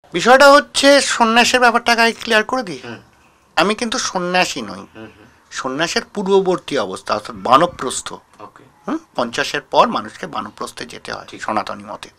বিষয়টা হচ্ছে সন্ন্যাসের ব্যাপারটাকে আগে ক্লিয়ার করে দিই। আমি কিন্তু সন্ন্যাসী নই, সন্ন্যাসের পূর্ববর্তী অবস্থা অর্থাৎ বানপ্রস্থ। 50-এর পর মানুষকে বানপ্রস্থে যেতে হয় সনাতনী মতে।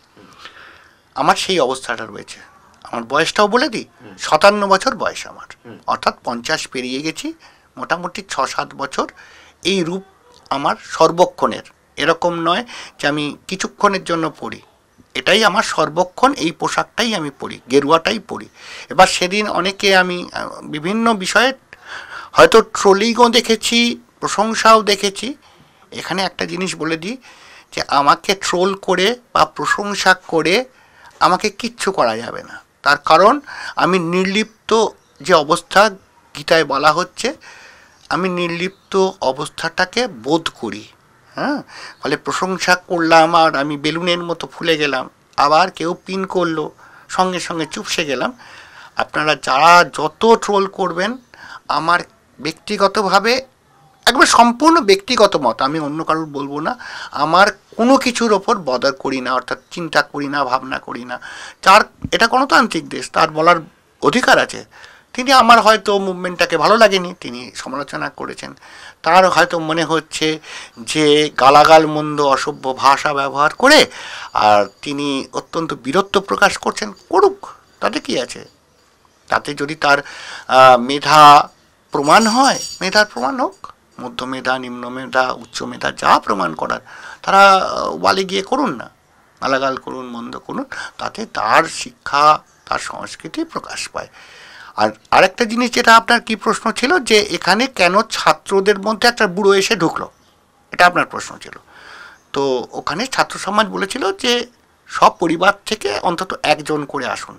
আমার সেই অবস্থাটা রয়েছে। আমার বয়সটাও বলে দিই, 57 বছর বয়স আমার, অর্থাৎ 50 পেরিয়ে গেছি। মোটামুটি 6-7 বছর এই রূপ আমার সর্বক্ষণের। এরকম নয় যে আমি কিছুক্ষণের জন্য পড়ি, এটাই আমার সর্বক্ষণ, এই পোশাকটাই আমি পরি, গেরুয়াটাই পরি। এবার সেদিন অনেকে আমি বিভিন্ন বিষয়ে হয়তো ট্রোলিংও দেখেছি, প্রশংসাও দেখেছি। এখানে একটা জিনিস বলে দিই যে আমাকে ট্রোল করে বা প্রশংসা করে আমাকে কিচ্ছু করা যাবে না। তার কারণ আমি নির্লিপ্ত যে অবস্থা গীতায় বলা হচ্ছে, আমি নির্লিপ্ত অবস্থাটাকে বোধ করি। হ্যাঁ, ফলে প্রশংসা করলাম আর আমি বেলুনের মতো ফুলে গেলাম, আবার কেউ পিন করলো, সঙ্গে সঙ্গে চুপসে গেলাম। আপনারা যারা যত ট্রোল করবেন, আমার ব্যক্তিগতভাবে একবার সম্পূর্ণ ব্যক্তিগত মত, আমি অন্য কারোর বলবো না, আমার কোনো কিছুর ওপর বদার করি না, অর্থাৎ চিন্তা করি না, ভাবনা করি না। যার, এটা গণতান্ত্রিক দেশ, তার বলার অধিকার আছে। তিনি, আমার হয়তো মুভমেন্টটাকে ভালো লাগেনি, তিনি সমালোচনা করেছেন, তার হয়তো মনে হচ্ছে যে গালাগাল মন্দ অসভ্য ভাষা ব্যবহার করে আর তিনি অত্যন্ত বীরত্ব প্রকাশ করছেন, করুক, তাতে কি আছে? তাতে যদি তার মেধা প্রমাণ হয়, মেধার প্রমাণ হোক, মধ্য মেধা, নিম্ন মেধা, উচ্চ মেধা, যা প্রমাণ করার তারা ওয়ালে গিয়ে করুন না, গালাগাল করুন, মন্দ করুন, তাতে তার শিক্ষা, তার সংস্কৃতি প্রকাশ পায়। আর আরেকটা জিনিস, যেটা আপনার কি প্রশ্ন ছিল, যে এখানে কেন ছাত্রদের মধ্যে একটা বুড়ো এসে ঢুকলো, এটা আপনার প্রশ্ন ছিল। তো ওখানে ছাত্র সমাজ বলেছিল যে সব পরিবার থেকে অন্তত একজন করে আসুন।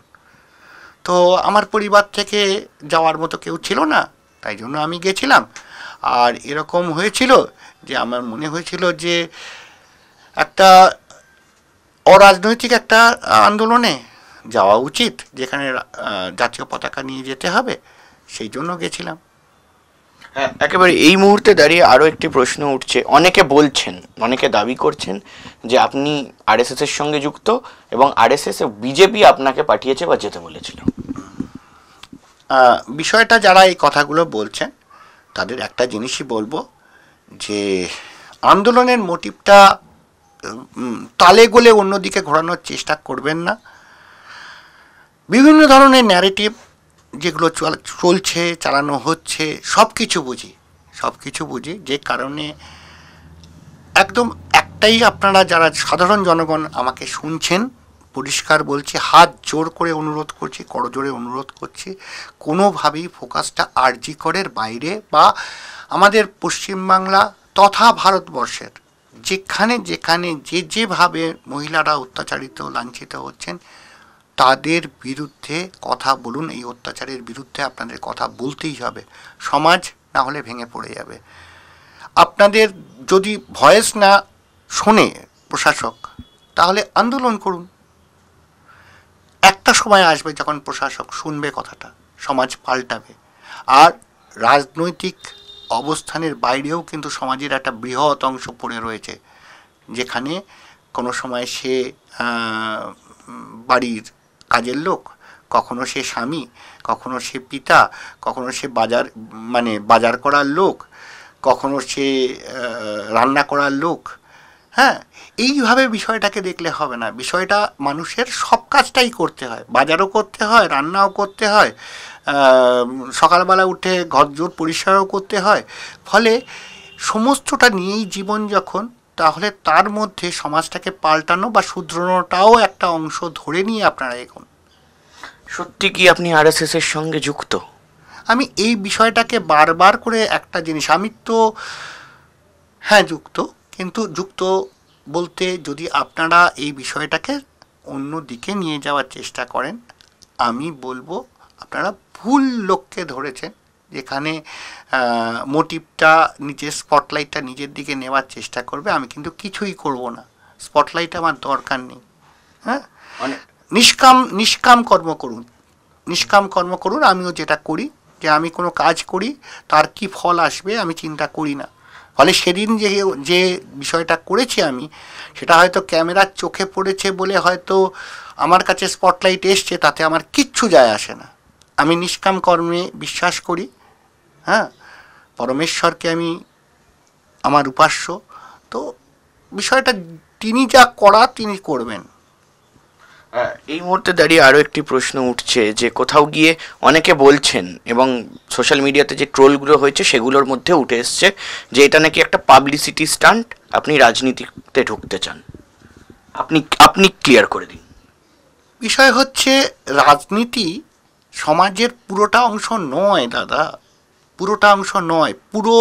তো আমার পরিবার থেকে যাওয়ার মতো কেউ ছিল না, তাই জন্য আমি গেছিলাম। আর এরকম হয়েছিল যে আমার মনে হয়েছিল যে একটা অরাজনৈতিক একটা আন্দোলনে যাওয়া উচিত, যেখানে জাতীয় পতাকা নিয়ে যেতে হবে, সেই জন্য গেছিলাম। হ্যাঁ, একেবারে এই মুহূর্তে দাঁড়িয়ে আরও একটি প্রশ্ন উঠছে। অনেকে বলছেন, অনেকে দাবি করছেন যে আপনি আরএসএস এর সঙ্গে যুক্ত এবং আরএসএস বিজেপি আপনাকে পাঠিয়েছে বা যেতে বলেছিল। বিষয়টা যারা এই কথাগুলো বলছেন তাদের একটা জিনিসই বলবো, যে আন্দোলনের মোটিভটা তালে গোলে অন্যদিকে ঘোরানোর চেষ্টা করবেন না। বিভিন্ন ধরনের ন্যারেটিভ যেগুলো চলছে, চালানো হচ্ছে, সব কিছু বুঝি, যে কারণে একদম একটাই, আপনারা যারা সাধারণ জনগণ আমাকে শুনছেন, পরিষ্কার বলছি, হাত জোর করে অনুরোধ করছি, করজোড়ে অনুরোধ করছি, কোনোভাবেই ফোকাসটা আরজি করের বাইরে বা আমাদের পশ্চিমবাংলা তথা ভারতবর্ষের যেখানে যেখানে যেভাবে মহিলারা অত্যাচারিত, লাঞ্ছিত হচ্ছেন, তাদের বিরুদ্ধে কথা বলুন। এই অত্যাচারের বিরুদ্ধে আপনাদের কথা বলতেই হবে, সমাজ না হলে ভেঙে পড়ে যাবে। আপনাদের যদি ভয়েস না শোনে প্রশাসক, তাহলে আন্দোলন করুন। একটা সময় আসবে যখন প্রশাসক শুনবে কথাটা, সমাজ পাল্টাবে। আর রাজনৈতিক অবস্থানের বাইরেও কিন্তু সমাজের একটা বৃহৎ অংশ পড়ে রয়েছে, যেখানে কোনো সময় সে বাড়ির কাজের লোক, কখনো সে স্বামী, কখনো সে পিতা, কখনো সে বাজার করার লোক, কখনো সে রান্না করার লোক। হ্যাঁ, এইভাবে বিষয়টাকে দেখলে হবে না। বিষয়টা মানুষের সব কাজটাই করতে হয়, বাজারও করতে হয়, রান্নাও করতে হয়, সকালবেলা উঠে ঘরজোর পরিষ্কারও করতে হয়। ফলে সমস্তটা নিয়েই জীবন যখন, তাহলে তার মধ্যে সমাজটাকে পাল্টানো বা শুধরানোটাও একটা অংশ ধরে নিয়ে আপনারা এগোন। সত্যি কি আপনি আরএসএস এর সঙ্গে যুক্ত? আমি এই বিষয়টাকে বারবার করে একটা জিনিস, আমি তো হ্যাঁ যুক্ত, কিন্তু যুক্ত বলতে যদি আপনারা এই বিষয়টাকে অন্য দিকে নিয়ে যাওয়ার চেষ্টা করেন, আমি বলবো আপনারা ভুল লোককে ধরেছেন, যেখানে মোটিভটা, নিজের স্পটলাইটটা নিজের দিকে নেওয়ার চেষ্টা করবে। আমি কিন্তু কিছুই করব না, স্পটলাইট আমার দরকার নেই। হ্যাঁ, নিষ্কাম কর্ম করুন। আমিও যেটা করি, যে আমি কোনো কাজ করি তার কি ফল আসবে আমি চিন্তা করি না। ফলে সেদিন যে যে বিষয়টা করেছি আমি, সেটা হয়তো ক্যামেরার চোখে পড়েছে বলে হয়তো আমার কাছে স্পটলাইট এসছে, তাতে আমার কিচ্ছু যায় আসে না। আমি নিষ্কাম কর্মে বিশ্বাস করি, হ্যাঁ, পরমেশ্বরকে আমি আমার উপাস্য। তো বিষয়টা তিনি যা করা তিনি করবেন। এই মুহূর্তে দাঁড়িয়ে আরও একটি প্রশ্ন উঠছে যে কোথাও গিয়ে অনেকে বলছেন, এবং সোশ্যাল মিডিয়াতে যে ট্রোলগুলো হয়েছে সেগুলোর মধ্যে উঠে এসছে যে এটা নাকি একটা পাবলিসিটি স্টান্ট, আপনি রাজনীতিতে ঢুকতে চান। আপনি আপনি ক্লিয়ার করে দিন। বিষয় হচ্ছে, রাজনীতি সমাজের পুরোটা অংশ নয় দাদা, পুরোটা অংশ নয়। পুরো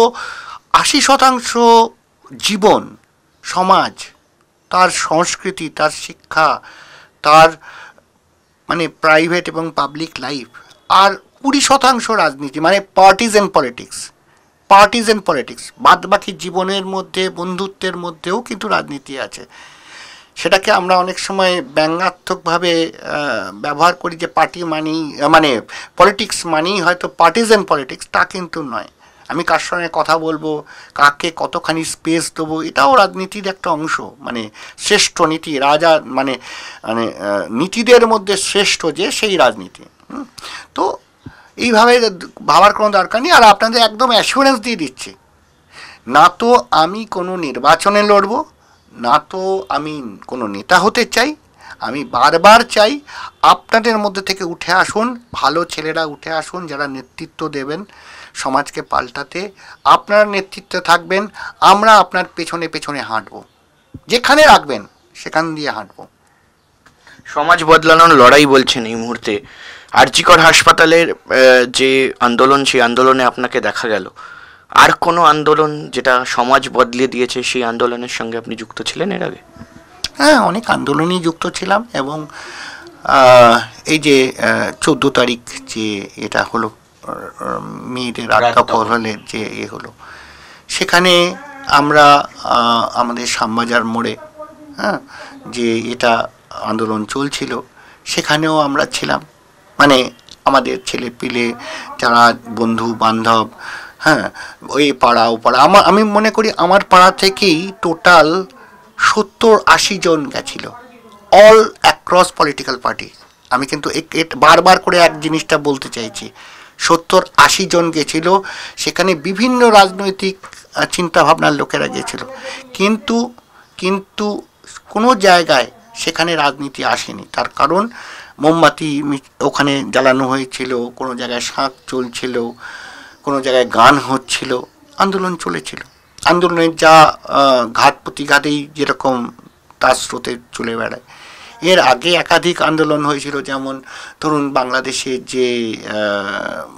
80% জীবন, সমাজ, তার সংস্কৃতি, তার শিক্ষা, তার মানে প্রাইভেট এবং পাবলিক লাইফ। আর 20% রাজনীতি, মানে পার্টিজান পলিটিক্স। পার্টিজান পলিটিক্স বাদ বাকি জীবনের মধ্যে, বন্ধুত্বের মধ্যেও কিন্তু রাজনীতি আছে। সেটাকে আমরা অনেক সময় ব্যঙ্গাত্মকভাবে ব্যবহার করি যে পার্টি মানেই, মানে পলিটিক্স মানেই হয়তো পার্টিজান পলিটিক্স, তা কিন্তু নয়। আমি কার সঙ্গে কথা বলবো, কাকে কতখানি স্পেস দেবো, এটাও রাজনীতির একটা অংশ। মানে শ্রেষ্ঠ নীতি, রাজা মানে মানে নীতিদের মধ্যে শ্রেষ্ঠ যে, সেই রাজনীতি। তো এইভাবে ভাবার কোনো দরকার নেই। আর আপনাদের একদম অ্যাসুরেন্স দিয়ে দিচ্ছি, না তো আমি কোনো নির্বাচনে লড়বো, না তো আমি কোনো নেতা হতে চাই। আমি বারবার চাই আপনাদের মধ্যে থেকে উঠে আসুন, ভালো ছেলেরা উঠে আসুন, যারা নেতৃত্ব দেবেন সমাজকে পাল্টাতে। আপনারা নেতৃত্বে থাকবেন, আমরা আপনার পেছনে পেছনে হাঁটবো, যেখানে রাখবেন সেখান দিয়ে হাঁটবো। সমাজ বদলানোর লড়াই বলছেন এই মুহূর্তে। আর.জি. কর হাসপাতালের যে আন্দোলন, সেই আন্দোলনে আপনাকে দেখা গেল। আর কোনো আন্দোলন যেটা সমাজ বদলে দিয়েছে, সেই আন্দোলনের সঙ্গে আপনি যুক্ত ছিলেন এর আগে? হ্যাঁ, অনেক আন্দোলনেই যুক্ত ছিলাম। এবং এই যে 14 তারিখ যে এটা হলো, মেয়েদের রাতদখলের যে হলো, সেখানে আমরা আমাদের শ্যামবাজার মোড়ে, হ্যাঁ, যে এটা আন্দোলন চলছিল, সেখানেও আমরা ছিলাম। মানে আমাদের ছেলে পিলে যারা বন্ধু বান্ধব, হ্যাঁ, ওই পাড়া ও পাড়া, আমি মনে করি আমার পাড়া থেকেই টোটাল 70-80 জন গেছিল, অল অ্যাক্রস পলিটিক্যাল পার্টি। আমি কিন্তু বারবার করে এক জিনিসটা বলতে চাইছি, 70-80 জন গেছিল। সেখানে বিভিন্ন রাজনৈতিক চিন্তাভাবনার লোকেরা গেছিল, কিন্তু কিন্তু কোনো জায়গায় সেখানে রাজনীতি আসেনি। তার কারণ মোমবাতি ওখানে জ্বালানো হয়েছিল, কোনো জায়গায় শাঁখ চলছিল, কোনো জায়গায় গান হচ্ছিল, আন্দোলন চলেছিল। আন্দোলনের যা ঘাত প্রতিঘাতেই যেরকম তার স্রোতে চলে বেড়ায়। এর আগে একাধিক আন্দোলন হয়েছিল, যেমন ধরুন বাংলাদেশে যে